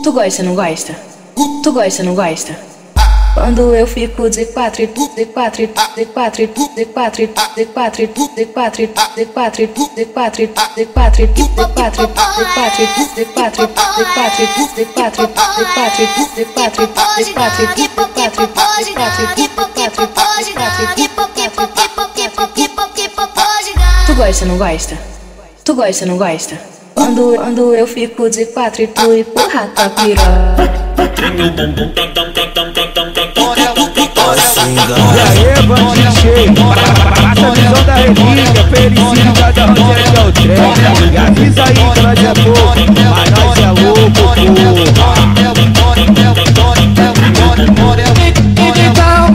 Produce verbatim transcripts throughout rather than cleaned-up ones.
Tu gosta, não gosta? Tu gosta, não gosta? Quando eu fico de quatro, de quatro, de quatro, de quatro, de quatro, de quatro, de quatro, de quatro, de quatro, de quatro, de quatro, de quatro, de quatro, de quatro, de quatro, de quatro, de quatro, de quatro, de quatro. Tu gosta, não gosta? Tu gosta, não gosta? Quando, quando eu fico de quatro e tu empurra tua piroca. E aí, bandinho cheio, passa a visão da relíquia, felicidade, onde é que é o trem? E avisa aí que nós é pouco, mas nós é louco, porra. Então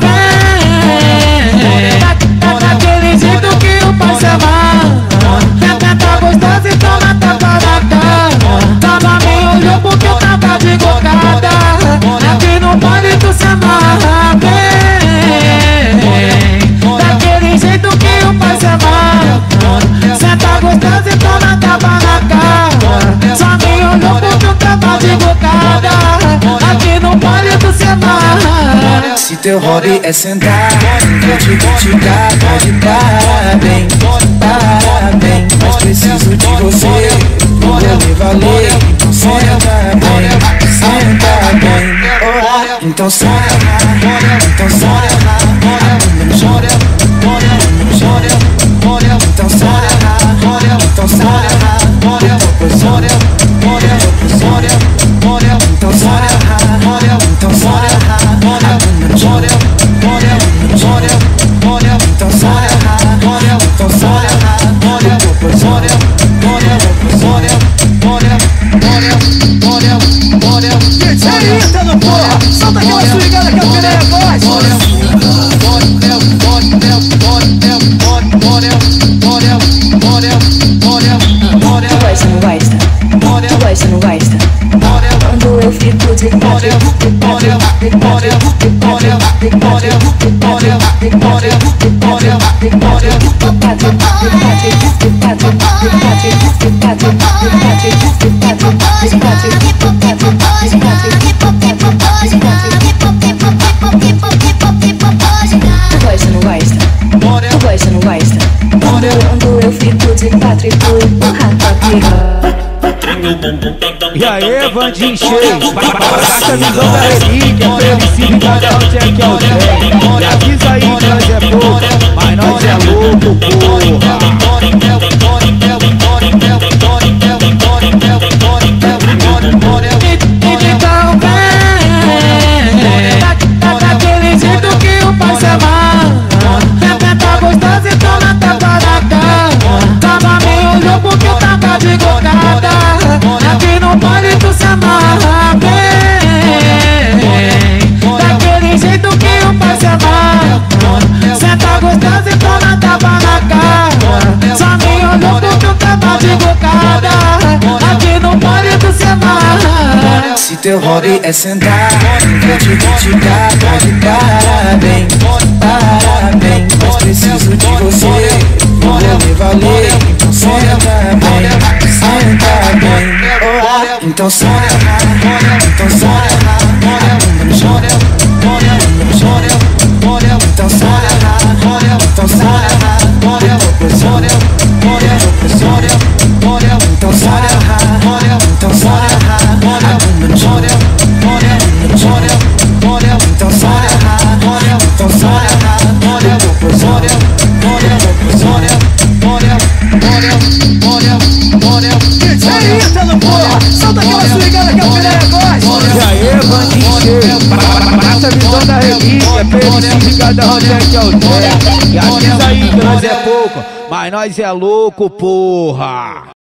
vem, daquele jeito que o pai se amarra. Tá gostoso e toma tapa na cara. Tava me olhou porque eu tava de gocada. Aqui no baile tu se amarra bem. Daquele jeito que o pai se amarra. Cê tá gostoso e toma tapa na cara. Só me olhou porque eu tava de gocada. Aqui no baile tu se amarra. Se teu hobby é sentar, vou te criticar, pode parar bem, parar bem. Mas preciso de você, vou me valer. Então senta bem, senta bem. Então sarra, então sarra, então sarra, então sarra, então sarra, então sarra, então sarra, então Eita, no porra, solta aquela swingada que eu queria a voz. Tu gosta, não gosta? Tu gosta, não gosta? Quando eu fico de quatro, de quatro, de quatro, de quatro, de quatro, de quatro, de quatro, de quatro, de quatro, de quatro, de quatro, de quatro, de quatro, de quatro, de quatro, de Tu gosta, não gosta? Tu gosta, não gosta? Quando eu fico de quatro e tu empurra tua piroca. E aí, bandinho cheio, passa a visão da relíquia, felicidade, onde é que é o trem? E avisa aí que nós é pouco, mas nós é louco, porra. Então vem, daquele jeito que o pai se amarra. Tá gostoso e toma tapa na cara. Tava me olhou porque eu tava de gocada. Aqui no baile tu se amarra bem. Daquele jeito que o pai se amarra. Cê tá gostoso e toma tapa na cara. Só me olhou porque eu tava de gocada. Aqui no baile tu se amarra. Se teu hobby é sentar, vou te criticar, pode parar bem, parar bem. Mas preciso de você, vou me valer. Então senta bem, senta bem. Então sarra, então sarra, então sarra, então sarra, então sarra, então sarra, Eita, no porra, solta aquela swingada que eu queria a voz. E aí, bandinho cheio, passa a visão da relíquia, felicidade, onde é que é o trem? E avisa aí que nós é pouco, mas nós é louco, porra.